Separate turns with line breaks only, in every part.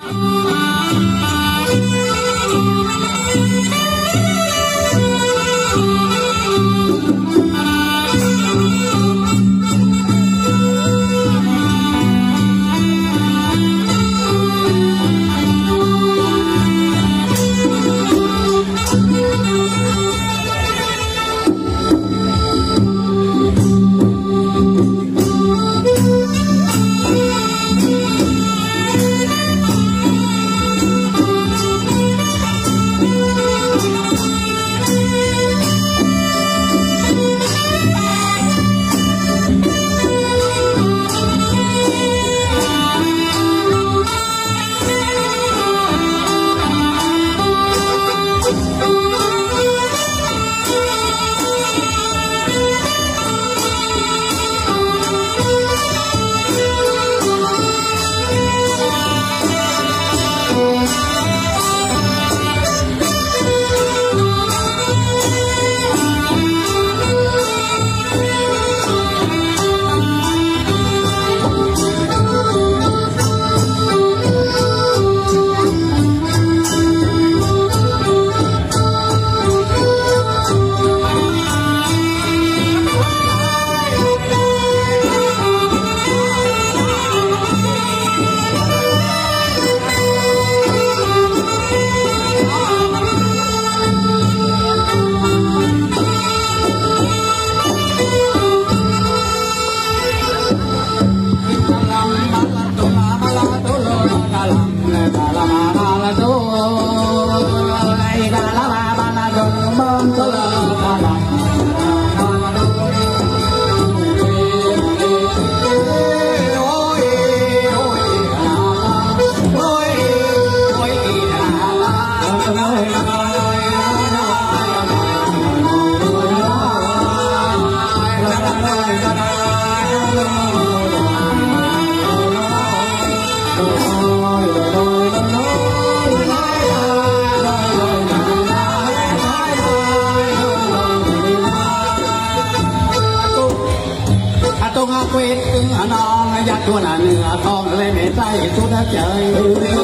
chua là nửa con lên mẹ tay chút đã chơi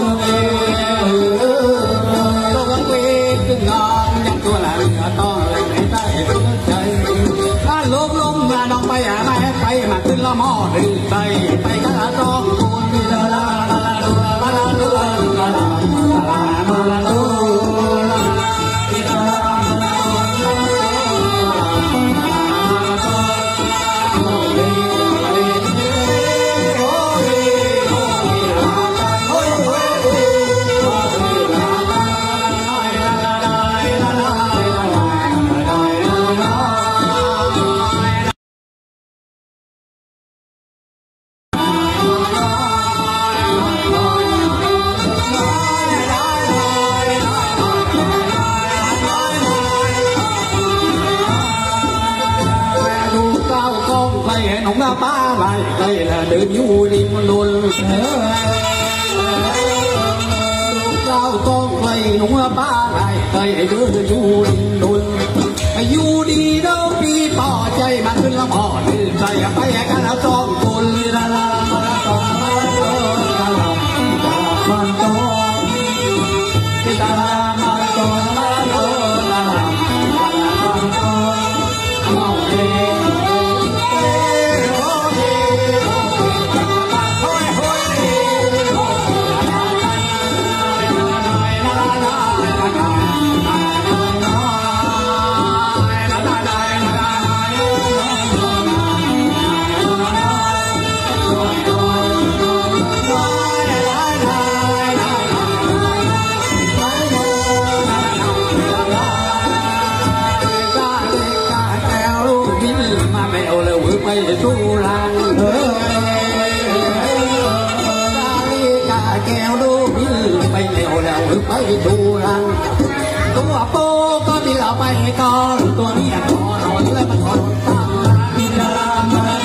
tôi vẫn quên cứ ngon nhắc chua là nửa con lên mẹ tay chút đã chơi lúc lúc mà đông bay à mai bay mà cứ lo mò đi tay tay cả con buồn đi la la la la la la la la la la ba lại đây là đường vui đi luôn cao con quay nung ba lại đây đường vui đi luôn vui đi đâu đi bỏ chạy mà cứ làm họ đi chạy bay cả là con cồn la la tu làng cả keo đô biết bay leo leo bay tu làng tu à po có đi là bay con tôi đi à con nói là mà con đi là mà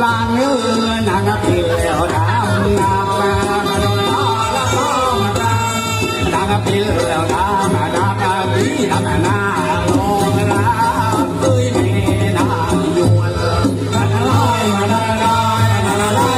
ลางเนื้อนางพิลแล้วนางนางนางพิลแล้วนางนางดีนางนาโลราเอ้ยแม่นางยวนนาลายนาลายนาลาย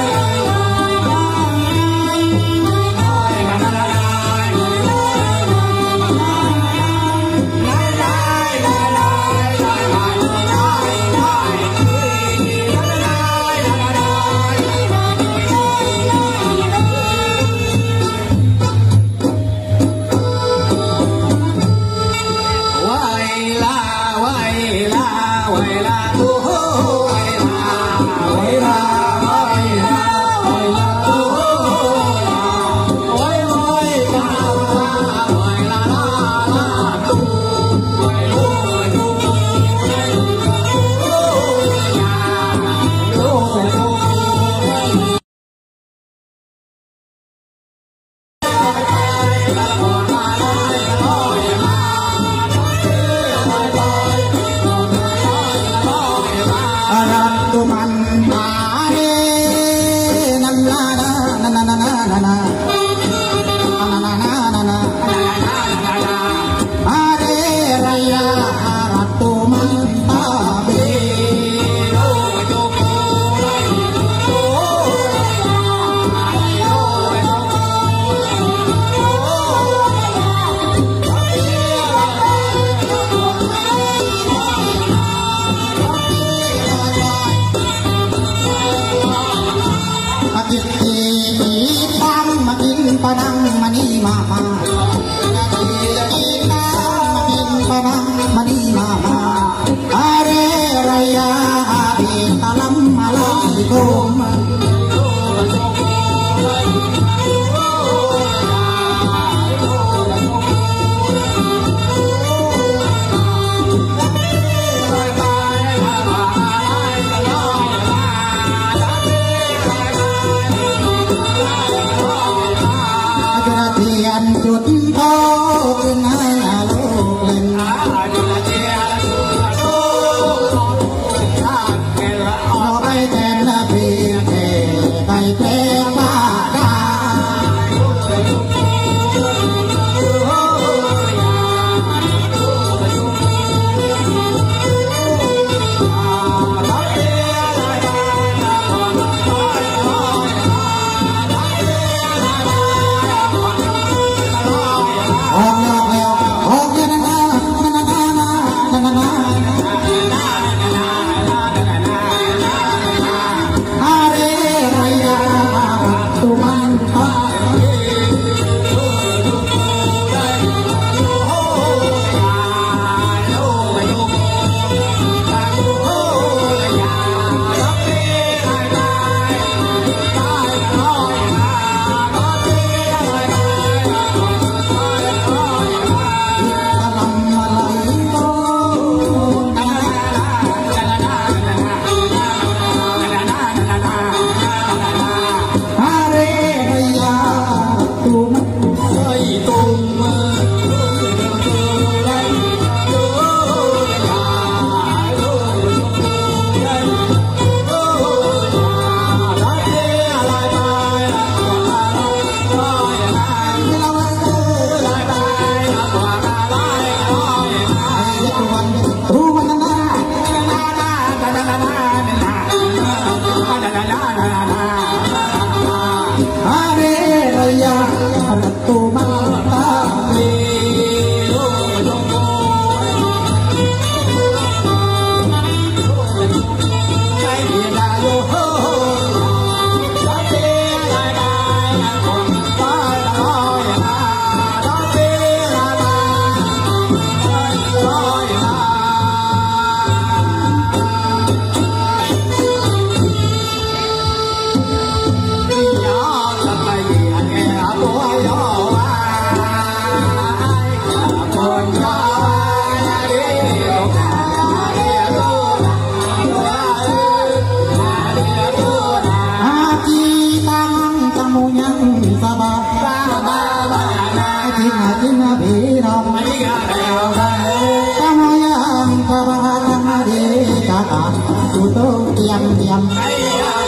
Hãy subscribe cho kênh Ghiền Mì Gõ để không bỏ lỡ những video hấp dẫn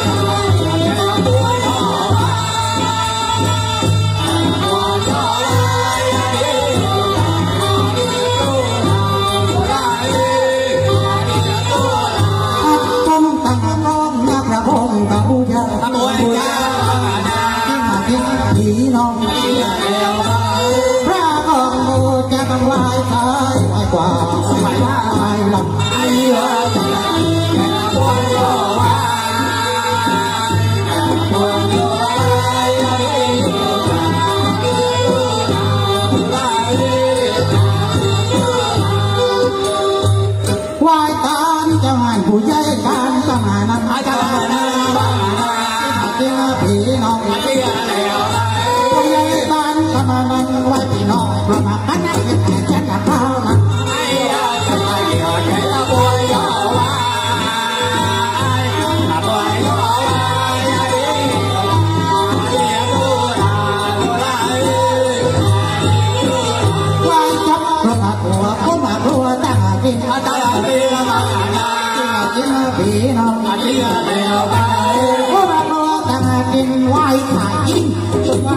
โอ้เราก็แต่กินไวขายยิ่งจนไว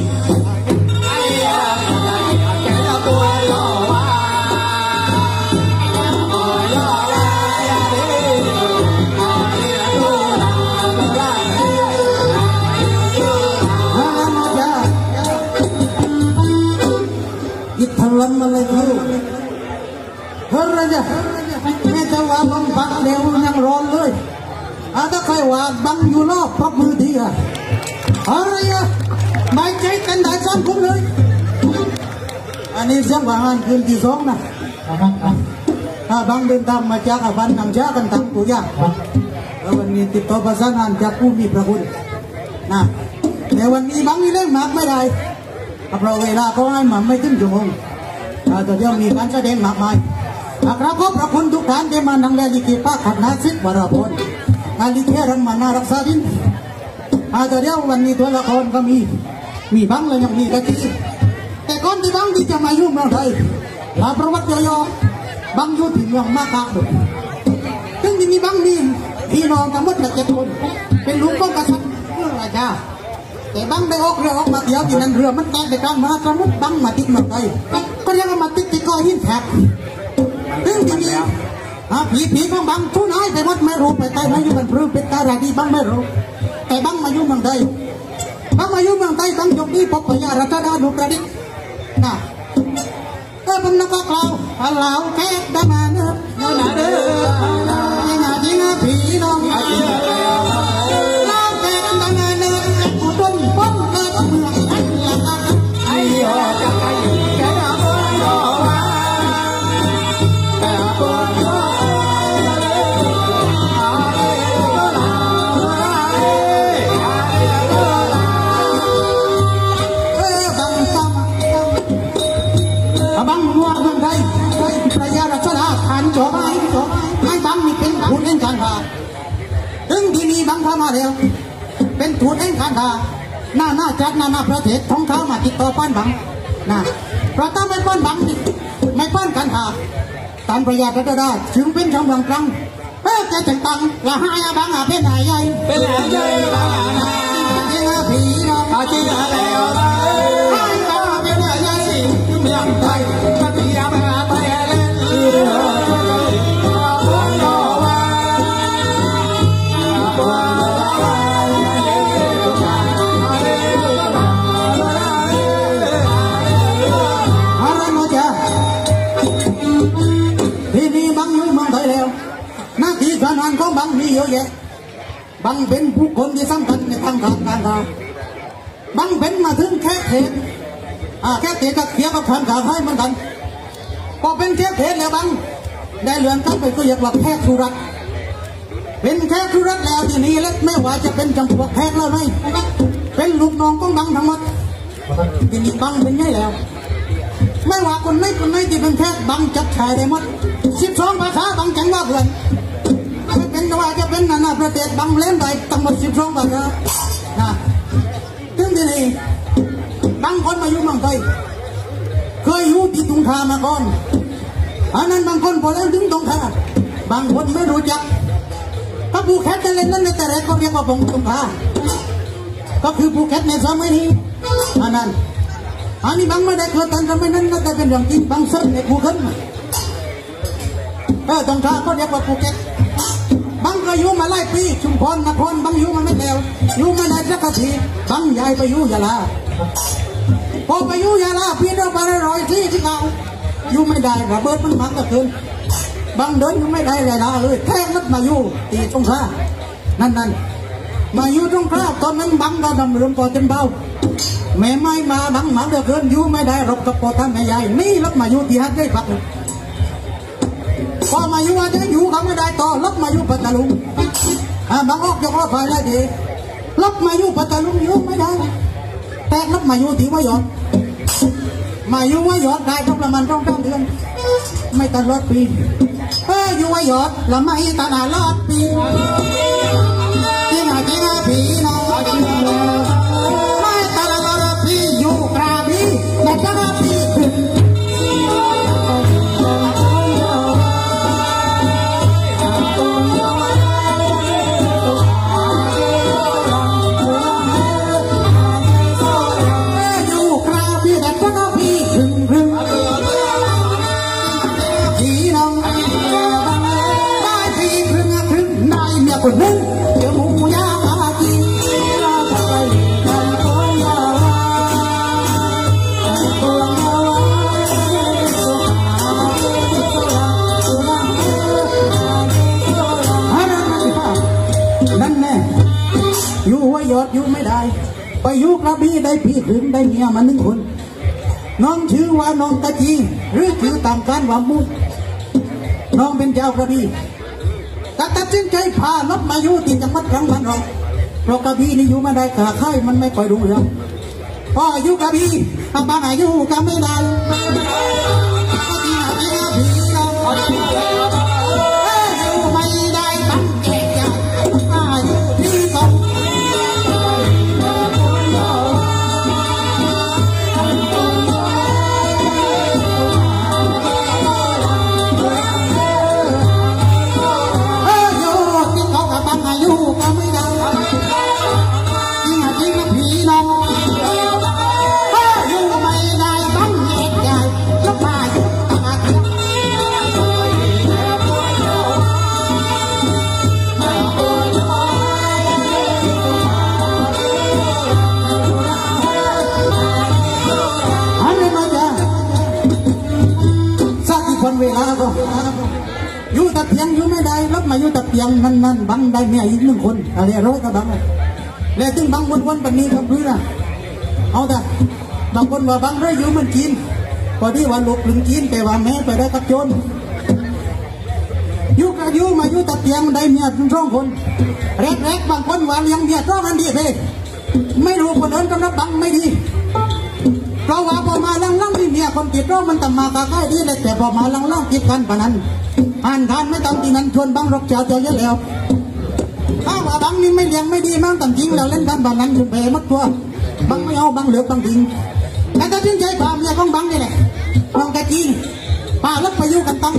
ทะลันมาเลยครับเฮ้ยเนี่ยแม่จะว่าบังบังเดี๋ยวยังร้อนเลยถ้าใครว่าบังอยู่รอบพับมือดีอะอะไรอะไม่ใจกันได้ซ้ำผมเลยอันนี้เสียงว่างานคืนที่สองนะถ้าบังเดินทางมาจากบ้านนำช้ากันทำตัวยากแล้ววันนี้ติดต่อประสานงานจากผู้มีพระคุณนะแต่วันนี้บังนี่เล่นมากไม่ได้เพราะเวลาเขาให้มาไม่ถึงชั่วโมงแต่เดี๋ยวมีการแสดงมากมายครับขอบพระคุณทุกท่านที่มานั่งเล่นลิเกป้าขัดนาซิกวรพลงานลิเกรังมานารักษาดินแต่เดี๋ยววันนี้ตัวละครก็มีบังเลยยังมีกะทิแต่ก่อนที่บังที่จะมายุ่งเมืองไทยประวัติย่อๆบังอยู่ที่เมืองมาคาดุซึ่งที่มีบังนี่พี่น้องทั้งหมด7 คนเป็นลูกของกษัตริย์เมืองราชาแต่บังได้ออกเรือออกมาเที่ยวที่นั่นเรือมันแตกไปกลางมหาสมุทรบังมาติดเมืองไทยก็ยังมาติดก้อนหินแข็งซึ่งที่นี่ผีของบังทุนหายไปหมดไม่รู้ไปใต้ไม่อยู่กันพรื้เป็นอะไรที่บังไม่รู้แต่บังมาอยู่เมืองไทยบังมาอยู่เมืองไทยบังยกนี้พบพญารัชดาดุประดิษฐ์นะบังนักกล่าวเหล่าแค่ดามาเนื้อเด้อยิงผีน้องเหล่าแค่ดามาเนื้อผู้ต้นป้นเกิดเมืองไทยไอ้ยอจะไปแค่ดาบนยอว่าแต่บนยอบังมัวเมืองไทยพระยาราชดาขันจบให้บังมีเป็นทูตแห่งการค้าถึงที่นี่บังเข้ามาแล้วเป็นทูตแห่งการค้าหน้าจัดหน้าประเทศท้องเขามาติดต่อป้านบังนะเพราะถ้าไม่ป้านบังไม่ป้านการค้าตามพระยาราชดาจึงเป็นช่องบางครั้งจะจังตังละหายบังเป็นหายใหญ่เป็นหายใหญ่บังจริงผีน้องจริงแล้วให้บังเป็นหายใหญ่เมืองไทยพระยาราชดาหน้าที่การงานของบังมีเยอะแยะบังเป็นผู้คนที่สำคัญในทางการค้าบังเป็นมาถึงแค่เขตแค่เขตกับเขียกับทางการให้เหมือนกันพอเป็นแค่เขตแล้วบังได้เลื่อนขั้นไปก็อยากว่าแค่ธุรัตเป็นแค่ธุรัตแล้วทีนี้เล็กไม่ว่าจะเป็นจำพวกแค่แล้วไหมเป็นลูกน้องของบังทั้งหมดทีนี้บังเป็นไงแล้วไม่ว่าคนไหนที่เป็นแค่บังจับชายได้หมด12 ภาษาบังจังว่าเพื่อนเป็นว่าจะเป็นนานาประเทศบังเล่นได้ทั้งหมด12 ภาษาถึงที่นี่บางคนมาอยู่เมืองไทยเคยอยู่ที่ตุงคามาก่อนอันนั้นบางคนพอแล้วถึงตุงคาบางคนไม่รู้จักถ้าภูเก็ตจะเล่นนั้นในแต่แรกก็เรียกว่าตุงคาก็คือภูเก็ตในสมัยนี้อันนี้บางไม่ได้เกิดตอนสมัยนั้นน่าจะเป็นเรื่องจริงบางเส้นในภูเก็ตตุงคาก็เรียกว่าภูเก็ตบางก็อยู่มาหลายปีชุมพรนครบางอยู่มาไม่แล้วอยู่มาในสักทีบางย้ายไปอยู่ยะลาพอไปอยู่ยะลาพี่เราไป100 ที่เขาอยู่ไม่ได้ระเบิดมันมักก็เกินบางเดินอยู่ไม่ได้ยะลาเลยแค่นัดมาอยู่ตีตรงข้านั่นมาอยู่ตรงข้าตอนนั้นบังก็ดำเรื่องพอเต็มเบาแม่ไม่มาบังมักก็เกินอยู่ไม่ได้รบกับพอท่านแม่ใหญ่นี่รับมาอยู่ที่ฮัทได้พักพอมาอยู่ว่าจะอยู่เขาไม่ได้ต่อรับมาอยู่ปัตตาลุงบางออกยกล้อไฟได้ดีรับมาอยู่ปัตตาลุงอยู่ไม่ได้แต่รับมาอยู่ที่ว่าหยอดมาอยู่ว่าหยอดได้ก็ประมาณ2-3 เดือนไม่ตลอดปีอยู่ว่าหยอดละไม่ตลอดปีที่ไหนผีน้องไม่ตลอดปีอยู่กราบีแต่กราบีอยู่หัวยอดอยู่ไม่ได้ไปอยู่กระบี่ได้พี่ถึงได้เมียมา1 คนน้องชื่อว่าน้องตะจีหรือชื่อตามการว่ามุกน้องเป็นเจ้ากระบี่ตัดสินใจพารถมาอยู่ที่จังหวัดตรังบ้านเราเพราะกระบี่นี่อยู่มาได้ขาค่ายมันไม่ค่อยรุ่งเรืองพออยู่กระบี่บางอายุก็ไม่ได้เวลาก็อยู่ตะเพียงอยู่ไม่ได้รับมาอยู่ตะเพียงนั่นบังได้เมียอีก1 คนอะไรร้อยก็บังแล้วถึงบังวนๆแบบนี้ครับพื้นเอาแต่บางคนว่าบังได้อยู่มันจีนพอดีว่าลูกถึงจีนแต่ว่าแม่ไปได้กับโจรอยู่มาอยู่ตะเพียงได้เมีย2 คนแรกบางคนว่าเลี้ยงเมีย2 อันดีไปไม่รู้คนอื่นก็นับบังไม่ดีเพราะว่าพอมาลังที่เมียคนติดร้องมันตำมาตาใกล้ดีเลยแต่พอมาลังติดกันปะนั้นอ่านทานไม่ตำที่นั้นชวนบังรกเจ้าเยอะแล้วถ้าว่าบังนี่ไม่เลี้ยงไม่ดีมั่งตำจริงแล้วเล่นกันปะนั้นอยู่เปรมัดตัวบังไม่เอาบังเหลือบังจริงแต่ถ้าทิ้งใจความเมียของบังนี่แหละน้องแกจีป้าลักไปอยู่กันตั้ง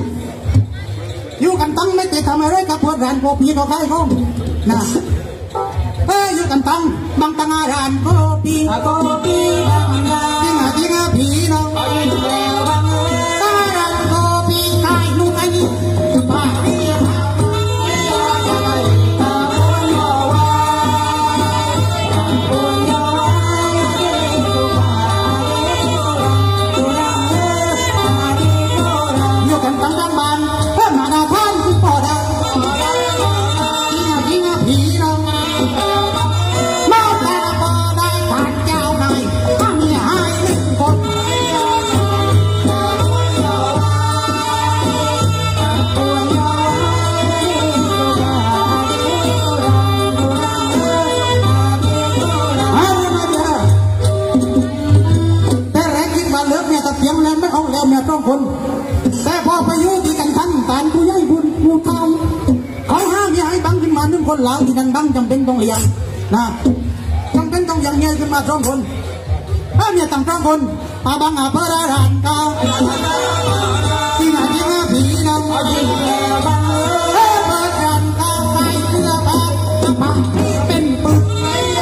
ไม่ติดทำอะไรกับพวกร้านโกปีก็ใครเขานะอยู่กันตั้งบังตั้งร้านโกปีจริงผีน้องตาดังโกปีกายนุ่งอันนี้ป้าเรียกอยู่กันตั้งด้านบ้านเพื่อมาดาท่านคือปอดจริงผีน้องมาแต่ปอได้ผ่านเจ้าหน่อยถ้ามีหาย1 คนเพียงแล้วไม่เอาแล้วเมีย2 คนแต่พอไปอยู่ที่กันทันตานผู้ใหญ่บุญผู้เฒ่าเขาห้ามอย่าให้บังขึ้นมา1 คนหลังที่นั่นบังจำเป็นต้องเลี้ยงนะจำเป็นต้องเลี้ยงเมียขึ้นมา2 คนถ้าเมียตั้ง2 คนบังเพื่อได้รานเก่าที่ไหนที่ว่าผีน้องเปิดรานเก่าไปเพื่อบังเป็นปึ๊ก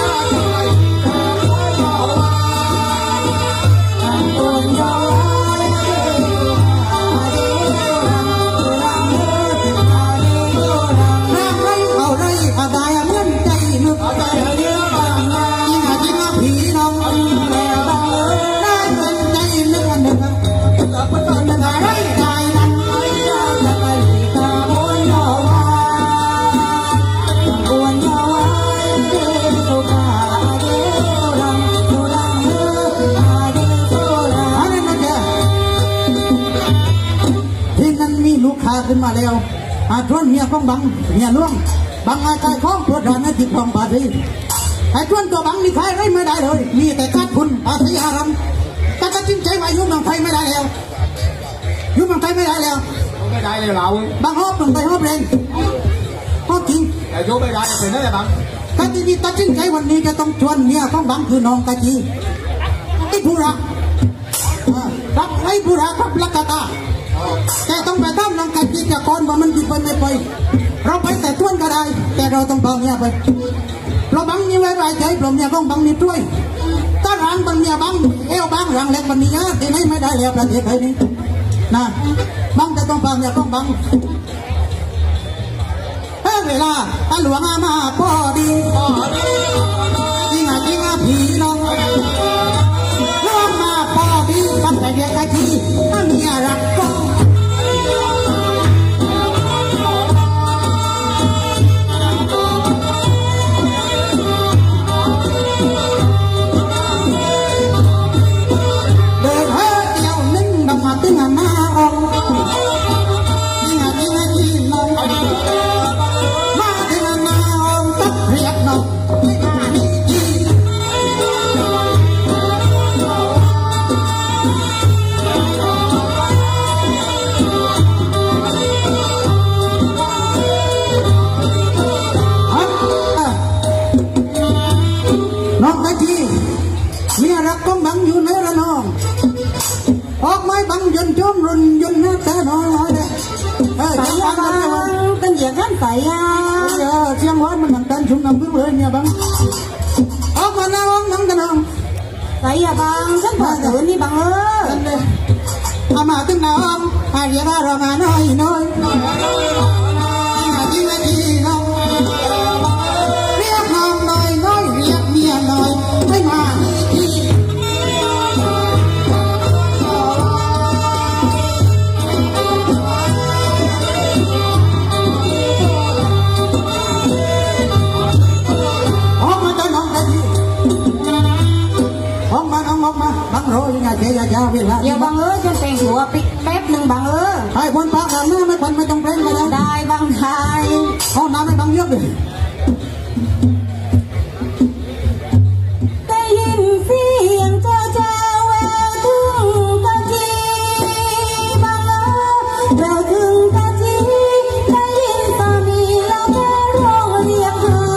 ขึ้นมาแล้วชวนเมียของบังเมียล่วงบังใจของตัวด่านติดทองบาดีชวนตัวบังนี่ใครไม่ได้เลยมีแต่ขาดทุนภาษีอารัมแต่ก็จริงใจว่ายุ่งเมืองไทยไม่ได้แล้วยุ่งเมืองไทยไม่ได้แล้วเราบังฮอบเมืองไทยฮอบเองฮอบจริงแต่ยุ่งไม่ได้เป็นได้บังแต่ที่นี่ตัดสินใจวันนี้จะต้องชวนเมียของบังคือน้องกะจีไอ้ผู้รักรับไอ้ผู้รักรับลักกะตาแต่ต้องไปทำนังกันจีกับคนว่ามันดีไปไม่ไปเราไปแต่ต้วนก็ได้แต่เราต้องเอาเนี่ยไปเราบังนี่ไว้ไรใจเราเนี่ยต้องบังนี่ด้วยถ้ารังบังเนี่ยบังเอวบังรังเล็กบังเนี่ยที่ไหนไม่ได้แล้วประเทศไทยนี้นะบังแต่ต้องบังเนี่ยต้องบังเวลาหลวงมาพอดีจริงผีน้องหลวงมาพอดีตั้งแต่เด็กกะทีเมียรักก็น้องน้องตะกี้เมียรักต้องบังอยู่ในระนองออกไม้บังยนต์จมรุนยนต์หน้าตาน้อยเลยใส่ยาบังเป็นเหยียบกันใส่ยาเชียงวันมันหนังตันชุ่มน้ำพึ่งเลยเนี่ยบังออกมาหน้าห้องบังตะนองใส่ยาบังฉันพอตื่นนี่บังเอามาตึงน้องอาเรียกเรามาน้อยน้อยที่ไม่ดีน้องเรียกน้องน้อยน้อยเรียกเมียน้อยไม่มาบังโรยังไงเจียยาเวลาอย่าบังจะแต่งหัวปิดแป๊บหนึ่งบังให้คนปากหลังหน้าไม่คนไม่ต้องเล่นก็ได้บังไทยห้องน้ำไม่บังเยอะเลยได้ยินเสียงเจ้าแววถึงกะจีบังแววถึงกะจีได้ยินสามีแล้วแค่ร้องเรียกหา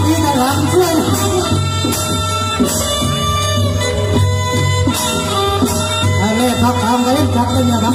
ที่ตลาดช่วยอะไรพักทำกันจับกันอย่างนั้น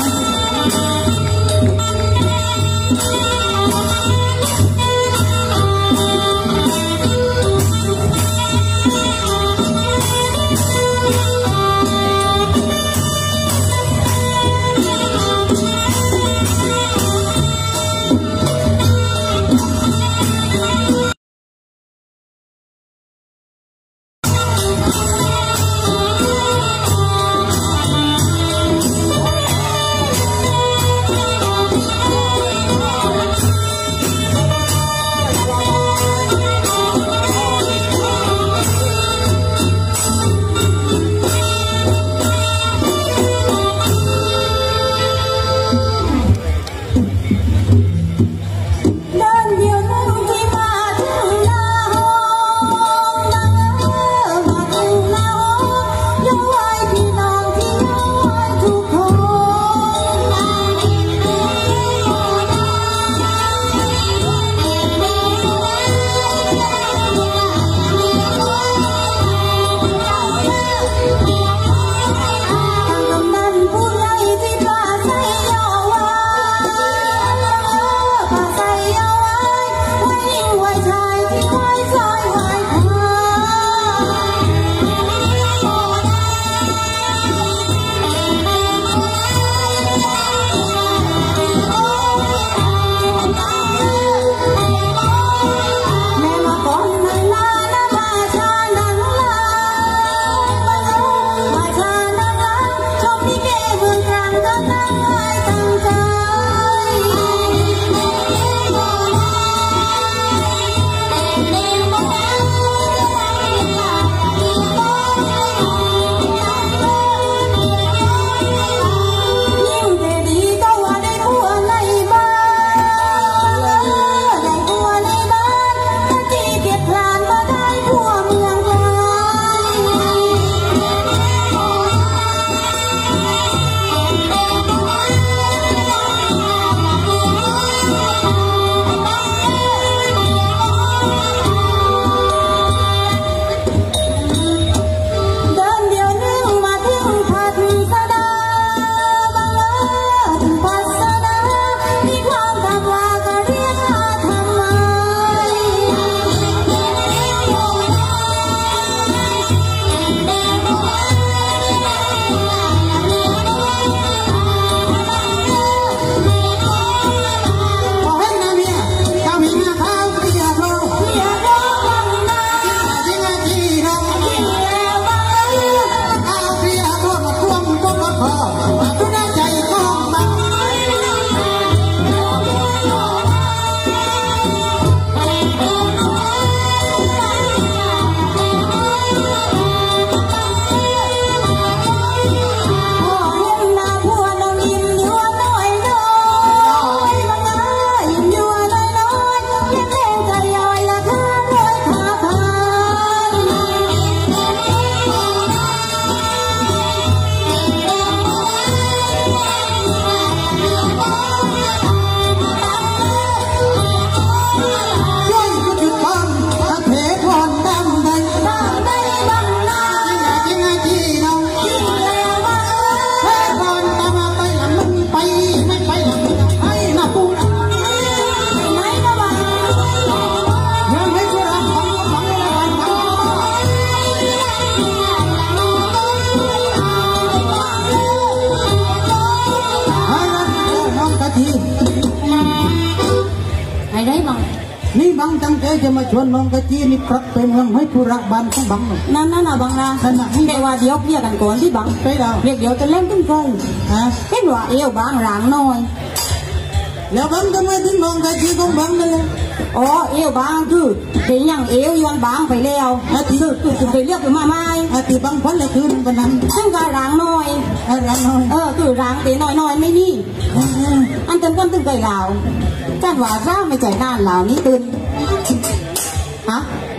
นี่บังตั้งใจจะมาชวนน้องกะจีนี่กลับไปเมืองให้ธุระบ้านของบังนั่นน่ะบังนะขณะนี้แต่ว่าเดี๋ยวเคลียร์กันก่อนที่บังไปแล้วเดี๋ยวจะเล่นขึ้นก่อนเห็นว่าเอวบางหลังน้อยแล้วบังทำไมถึงน้องกะจีของบังนั่นเลยอ๋อเอวบางคือเป็นอย่างเอวยังบางไปแล้วคือไปเรียกมาไม่ที่บังพ้นเลยคือวันนั้นซึ่งการหลังน้อยคือหลังแต่น้อยไม่นี่อันเต็มก้นตึงไก่เหล่าการว่าร่าไม่ใจด้านเหล่านี้ตื่นฮะ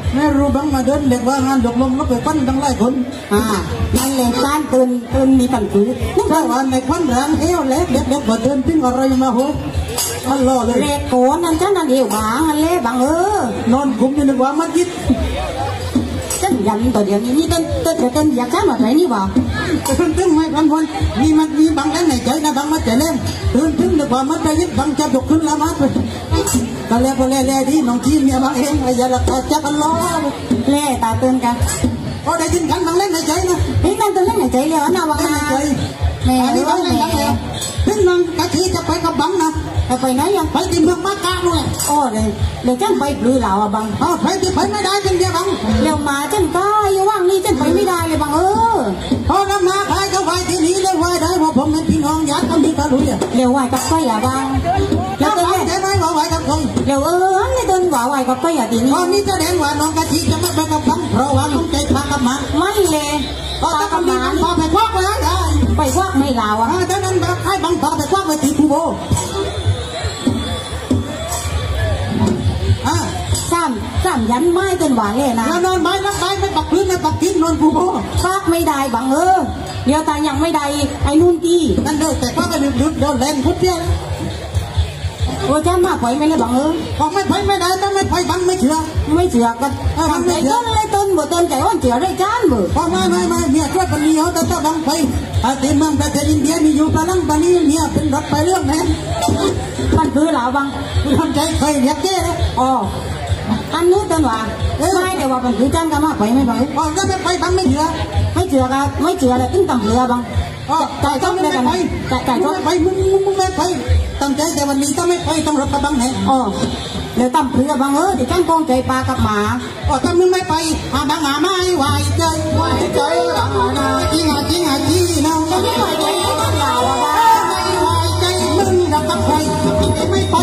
ไม่รู้บังมาเดินเด็กว่างานดกลมก็ไปปั้นตั้งหลายคน
นั่นเลยการตื่นมีปัญหา
ถ้าวันในควันแรงเอวเล็กเด็กๆมาเดินทิ้งอะไรมาหัวอันล่อเลย
เล็กโกนนั่นฉันนั่นเดียวบางอันเล่บาง
นอนคุ้มอยู่ในว่ามัดยิด
ฉันยันตัวเดียวนี้ต้นอยากฉันมาไหนนี่บ่
ตื่นถึงไม่พันวันมีมันมีบางแห่งในใจนะบางมัดใจเล่มตื่นถึงในว่ามัดใจยิดบางจะดกขึ้นละมัดก็แล้วดีน้องจีนเนี่ยบางเองไอ้ยาละจักอันล้อ
เล่ตาตื่นกัน
ก็ได้ยินกันบางเล่นในใจนะ
นี่นั่นตื่นเล่นในใจเลยนะบาง
ในใจแม่นี่บางเล่นกันแล้วถึงน้องกะทิจะไปกับบังนะ
ไปไหนยัง
ไปที่เมืองมากาด้วย
โอ้เลยจังไปหรือเหล่าบัง
ไปที่ไปไม่ได้เป็นเดียวบัง
เร็วมาจังก็อยู่ว่างนี่จังไปไม่ได้เลยบัง
พอน้ำมาใครก็ไหวที่นี้เลยไหวได้เพราะผมเป็นพี่น้องญาติกันที่ตาลุย
เร็วไหวกับใครอ่ะบัง
แล้วก็ได้ไหมว่าไหวกับคน
เร็วนี่เดินไหวกับใครอ่ะทีนี้
ตอนนี้จะเด่นว่าน้องกะทิจะไม่ไปกับบังเพราะว่าน้องใจพากับมา
ไม่เลย
ก็จะกับมาพอไปควักไว้ได้
ไปควักไม่เหล่าอ่ะ
ดังนั้นแบบให้บังพอไปควักไปตีผู้โบ
สามยันไม้จนหวานเลยนะ
นอนไม้นับไม้ไม่ปักพื้นไม่ปักทิ้งนอนผู้โบ
ควักไม่ได้บังเดี๋ยวตายังไม่ได้ไอ้นุ่นกี้
นั่นเด้อแต่ควักไปดึกเดินเล่นพุทธเจ้า
โอ้จ้ามาไปไม่เลยบัง
พอไม่ไปไม่ได้ต้องไม่ไปบังไม่เชื่อ
กันทำใจต้นเลยต้นบ่ต้นใจว่าเชื่อได้จ้านบ่
พอไม่เนี่ยช่วยปนีเขาแต่ต้องบังไปแต่เมืองประเทศอินเดียมีอยู่พลังปนีเนี่ยเป็นรถไปเรื่องแน่
มันคือเหล่าบัง
ทำใจเคยเรียกเจ้เลย
อ๋ออันนู้นต้นว่าไม่แต่ว่ามันคือจ้านก็มาไปไม่ไป
อ๋อก็ไม่ไปบังไม่เชื่อ
กันไม่เชื่อเลยตึ้งต่ำเรือบัง
ใจต้องไม่ไปใจต้องไม่ไปมึงไม่ไปตั้งใจแต่วันนี้ต้องไม่ไปต้องรถกระบังแน่
อ๋อเดี๋ยวตั้มเรือบังเดี๋ยวจ้างกองใจปลากับหมา
ถ้ามึงไม่ไปบังหาไม่ไหวใจรังนาจริงนะ
ไม่ไหวใจต้องเหล่า
ไม่ไหวใจมึงรักกับใครไม่ไป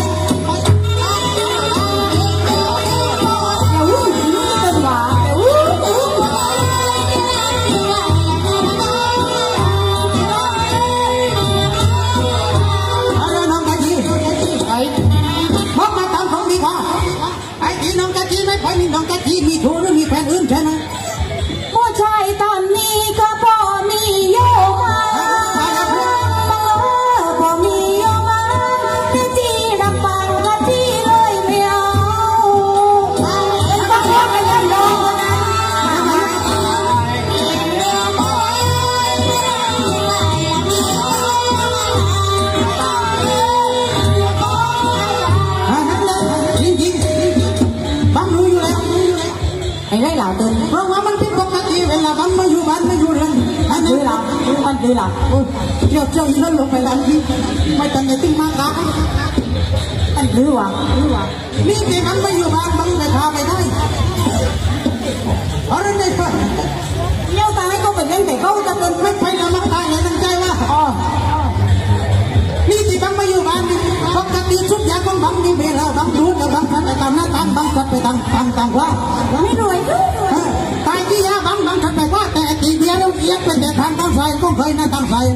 มีน้องกะทิมีโทหรือมีแฟนอื่นใช่ไหม
ผู้ชายตอนนี้ก็พอมีโยมาพอมีโยมาแต่ที่รับฟังกะทิเลยไม่เอาต้องขอไปยันลงนะไอ้ไรเหล่าตื่น
เพราะว่ามันเป็นปกติเวลาบังมาอยู่บ้านมาอยู่เรือน
อันนี้เหล่ามันคือเหล่า
เจ้าอีนั่นลงไปแล้วนี่ไม่ตั้งใจติ้งมากครับ
อันคือว่า
นี่แต่บังมาอยู่บ้านบังไปพาไปได้อะไรเนี่ย
เลี้ยวตาให้เขาไปเล่นแต่เขาจะเป็น
ไม่ไปแล้วมันตายเลยตั้งใจว่านี่ที่บังมาอยู่บ้านปกติทุกอย่างของบังนี่เวลาบังดูแต่บังไปตามหน้าต่างบังไปตามว่า
ไม่รวย
ตายที่ยาบังทันไปว่าแต่ตีเดียวเอียดเป็นแต่ทางตั้งใจก็เคยนั่งตั้งใจ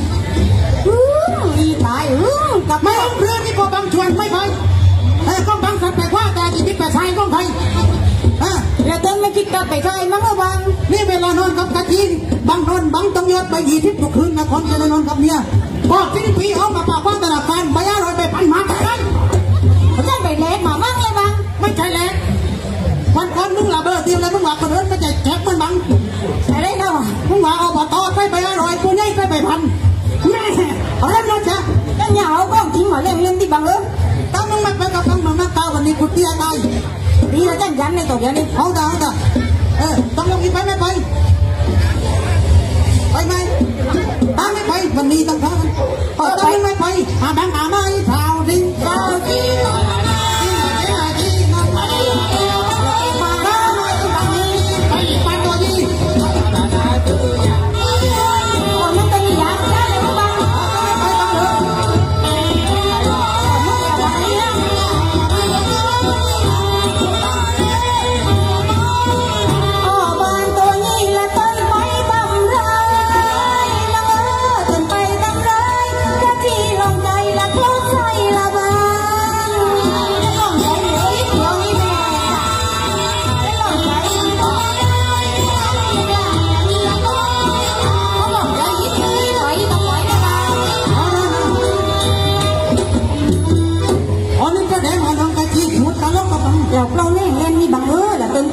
ตาย
กับไม่เรื่องที่พอบังชวนไม่ไปก็บังทันไปว่าแต่ที่ไปใช้ก็ไป
แล้วต้นไม่คิดกลับไปใช้มั้งหรือบัง
นี่เวลานอนกับกะทิบังนอนบังต้องยอดไป20ทุกคืนนะคนจะนอนกับเมียบอกที่พี่เอามาปากว่าธนาคารใบอร่อยไปพันมากัน
ฉันไปเล็กมามั่งเลยบัง
ไม่ใช่เล็กวันมึงละเบอร์เตรียมแล้วมึงว่าคนอื่นไม่ใช่แจ็คมันบัง
อะไรเนาะ
มึงว่าเอาปอตอไปอร่อยกูใหญ่ไปพันแม่อะไรนะจ๊ะ
กันยาวก็จริงมาเล่นที่บัง
ถ้ามึงไม่ไปกับบังมึงมาตาวันนี้กูเตี้ยตาย
นี่เราจะยันในตัวเดียวนี้
เอาด่าต้องลงอีกไปไม่ไปไหมถ้าไม่ไปวันนี้ต้องทำถ้าไม่ไปบังไม่เท่าดิ้ง
ละเพล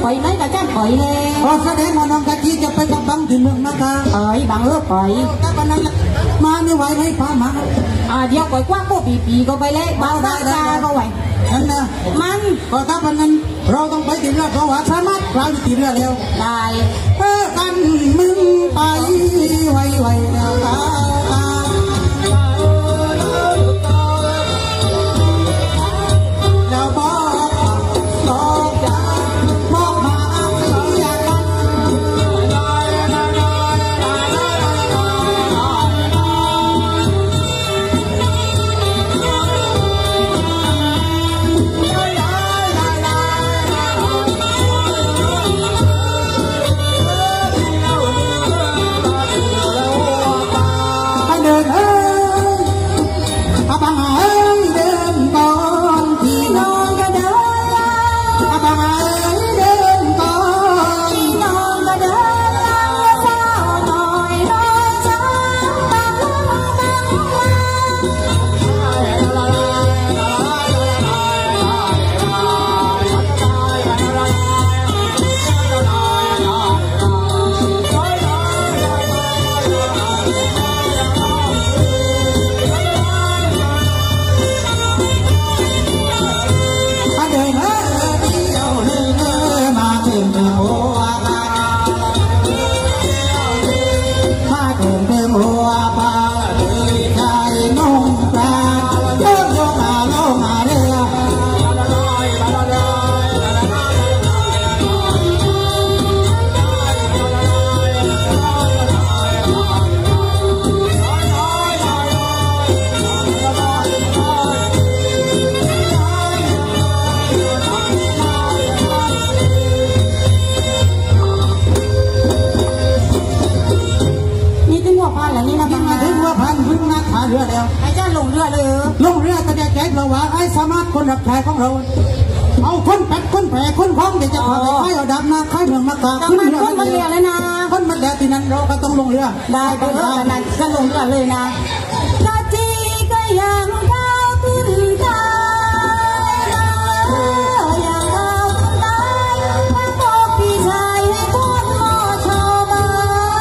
ปล่อยไหนแต่แจ้งปล่อยเลย
พอแสดงว่าน้องกะจีจะไปกับบังที่เมืองนาคา
บางเลิกปล่อย
แต่วันนั้นมาไม่ไหวไม่พามา
เดี๋ยวปล่อยกว้างพวกปีก็ไปเลยบางราชาก็ไหว
นั่นนะมันก็ถ้าวันนั้นเราต้องไปตีเรือเพราะว่าสามารถเราจะตีเรือเร็ว
ได้
กันมึงไปไวๆแล้วแล้วบอกอย่าบอกมาอย่ากันเดินอาบังเอ้ยเดินก่อนพี่น้องก็เดินอาบังเอ้ยเดินก่อนพี่น้องก็เดินเจ้าหน่อยน้อยจ้าบังเรือแล้วไอ้เจ้าลงเรือเลยลงเรือแต่แกเราว่าไอ้สามารถคนรับใช้ของเราเอาคนแปดคนแผลคนคล้องเดี๋ยวจะพาไปค่ายเอาดำนาค่ายเมืองมาตาขึ้นเรือคนมันเรือเลยนะคนมันแดดที่นั้นเราก็ต้องลงเรือได้ไปเรือนั้นจะลงเรือเลยนะกะจีก็ยังก้าวขึ้นตายังก้าวขึ้นตามาบอกพี่ชายให้คนมอชาวบ้าน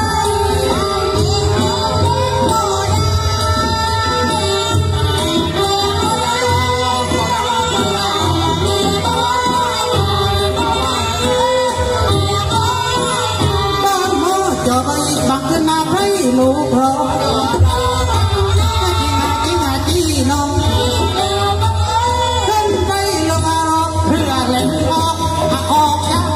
บังขึ้นมาให้ลูกเราจีนาจีน้องขึ้นไปลงมาร้องเพื่อเล่นออกจ้า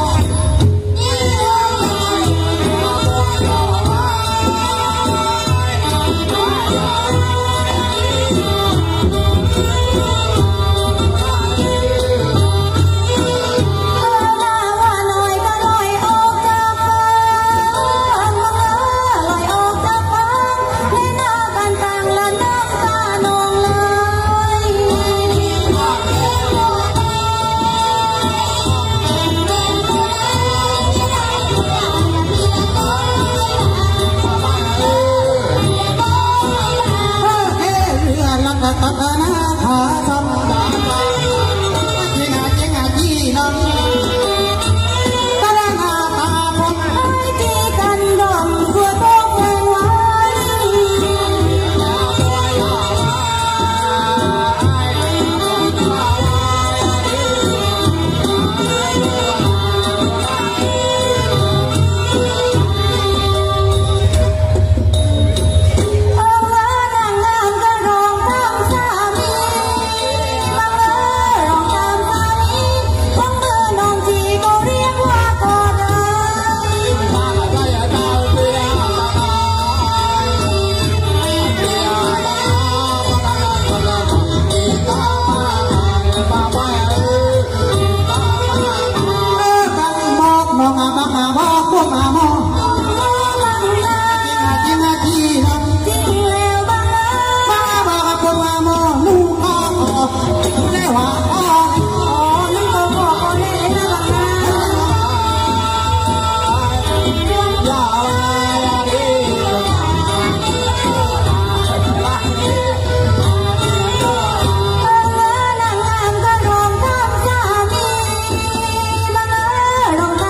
ลง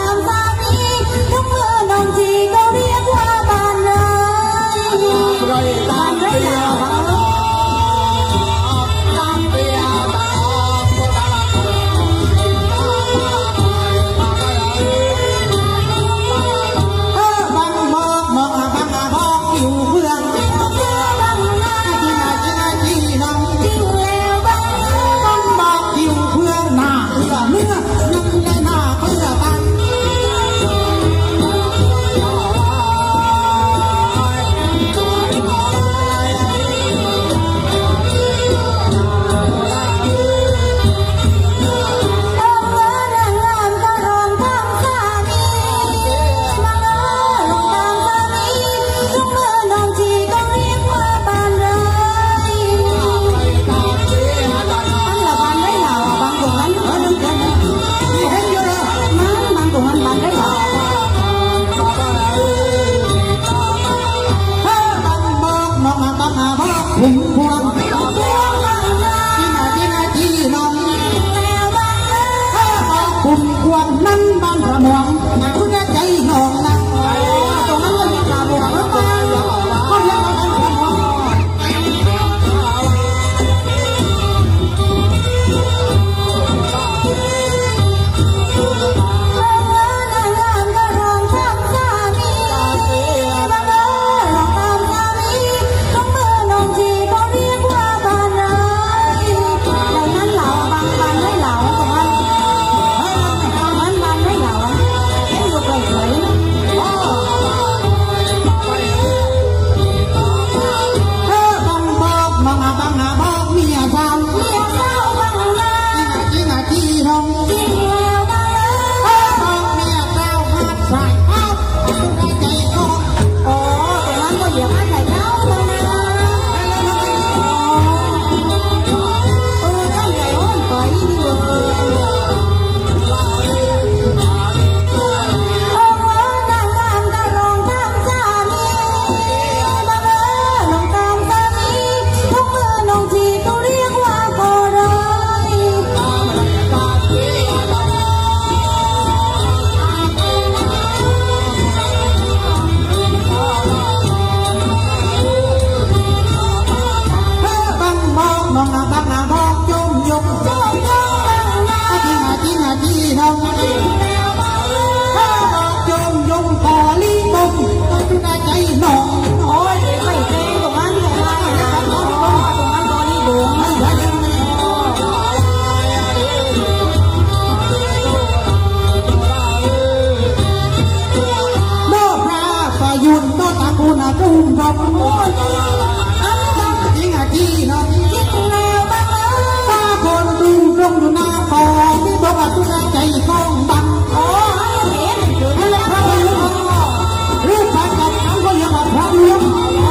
งดอกบัวจริงจีนอตาคนดูลงดูหน้าคอที่บอกว่าตัวใจคล้องบังให้ละพระเลี้ยงหรือพระกับทั้งก็ยังว่าพระเลี้ยง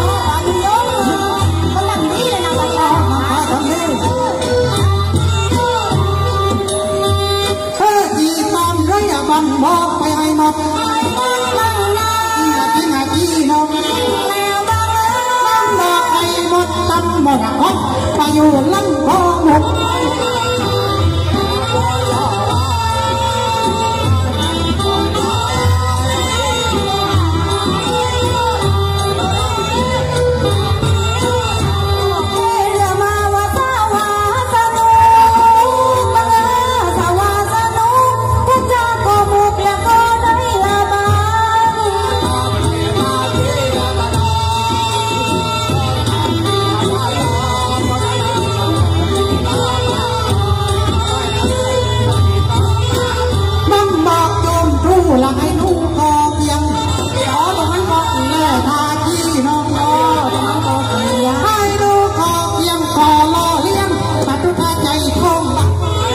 จีตามระยะบังบอกไปให้หมดจริงจีนอบอกให้หมดตั้งหมดไปอยู่ลังคอหมดละให้ลูกกองยังขอตรงนั้นบอกแม่ทาจีน้องให้ลูกกองยังขอรอเลี้ยงปัดตุท่าใจคงบัก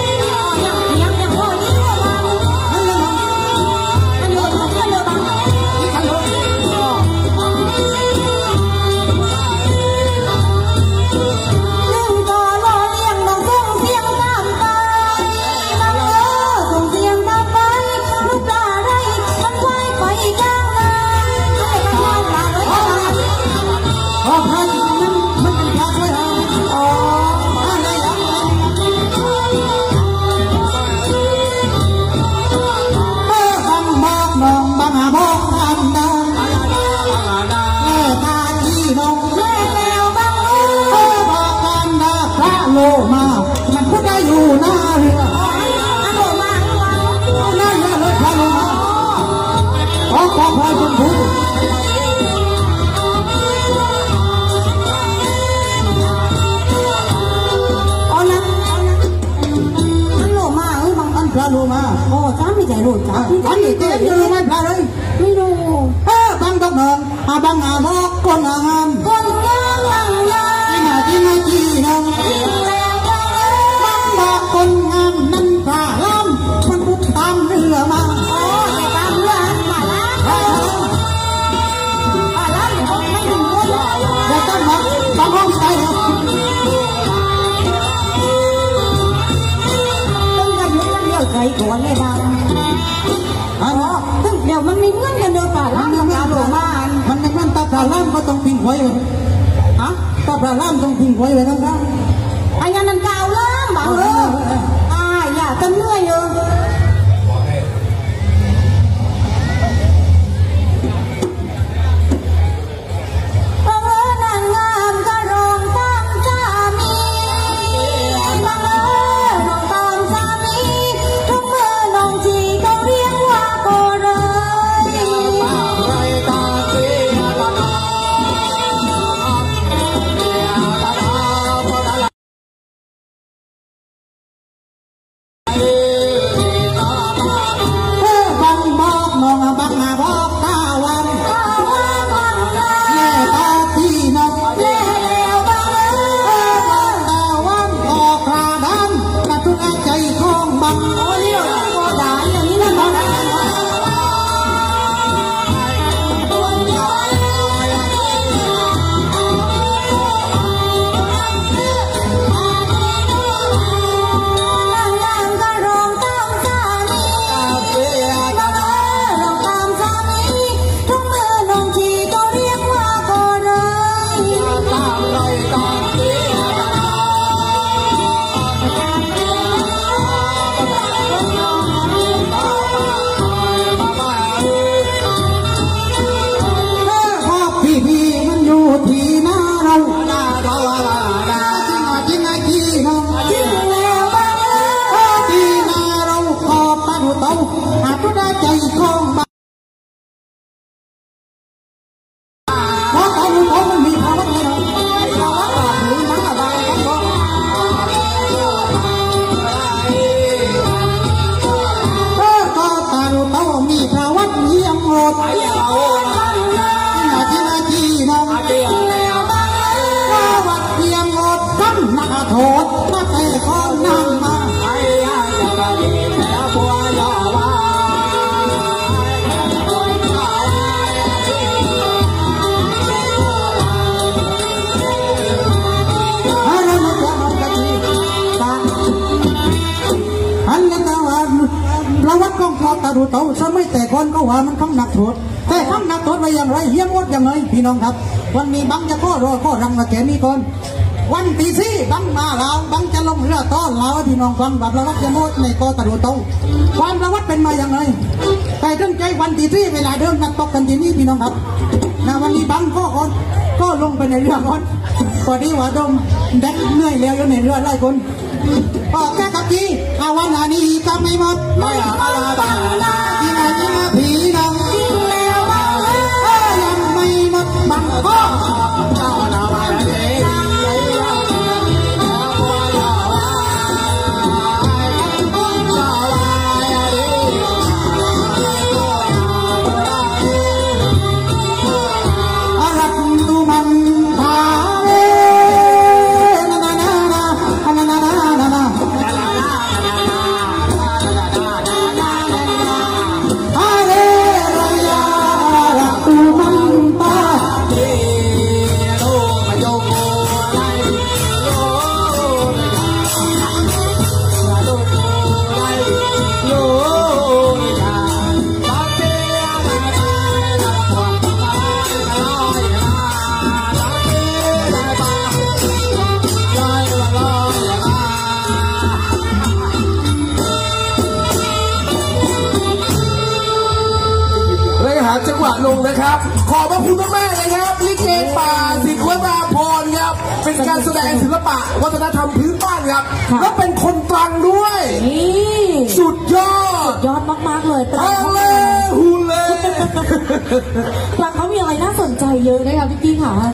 มามันพูดได้อยู่หน้าเรือโลมาหน้าเรือเลยพาโลมาขอพายคนผู้อ๋อนะมันโลมาบางอันพาโลมาโอ้จ้าไม่ใจรู้จ้าอันนี้เจ๊อยู่ไม่พาเลยไม่รู้บางต้องนอนบางบอกคนงามคนงามจริงจีน้องบอกคนงามนั่นพาล้ำมันพุทธตามเรือมาตามเรือพาล้ำไม่ถึงคนแต่ต้องบอกต้องห้องใจต้องกันไม่ต้องเลี้ยวใจก่อนเลยดังซึ่งเดี๋ยวมันมีเงื่อนกันเดินพาล้ำกับหลวงมามันไม่งั้นตาพาล้ำก็ต้องพิงไว้เลยตาพาล้ำต้องพิงไว้เลยนะครับอันนั้นเก่าแล้วบางอย่าจำเนื่อยอยู่นางงามก็รองตามสามีบางน้องตามสามีทุกเมื่อน้องจีก็เรียกว่าโกเลยตาเสียตาดมาแต่ก่อนนางมา
ไอ้ยาจะกระดิ่งแล้วบัวยอว่า
อันนั้นว่าประวัติของพอตาดูเต่าสมัยแต่ก่อนก็ว่ามันข้างหนักโทษแต่ข้างหนักโทษไปอย่างไรเฮี้ยมดอย่างไรพี่น้องครับวันนี้บังจะข้อรอข้อรังมาแก่นี้ก่อนวันที่สี่บังมาเราบังจะลงเรือต้อนเราพี่น้องฟังแบบประวัติเฮี้ยมดในกอตาดูเต่าความประวัติเป็นมาอย่างไรแต่ตั้งใจวันที่สี่เวลาเดิมนัดตกกันที่นี่พี่น้องครับนะวันนี้บังก็ลงไปในเรือก่อนพอดีว่าดมแดกเหนื่อยแล้วอยู่ในเรือไล่คนออกแค่กับจีอาวันนี้จะไม่หมด
ไม่อาบาลา
ที่ไหนที่มาผีน้องยังไม่หมดบังก็
เจ้าหน้าบ้านเด็กบัวยอว่าเจ้าลายดี
อารักตูมันพาเวนานานานานานานานาอาเรรายารักตูมันพา
เลยหาจังหวะลงนะครับ ขอบพระคุณมากๆเลยครับลิเกป่าสิทธิ์วัฒนาพรครับเป็นการแสดงศิลปะวัฒนธรรมพื้นบ้านครับแล้วเป็นคนตรังด้วย
นี่
สุดยอด
ยอดมากๆเลยตรั
ฮั
ง
ลโหลฮูเล่
ตรังเขามีอะไรน่าสนใจเยอะนะคะพี่กี้ค่ะ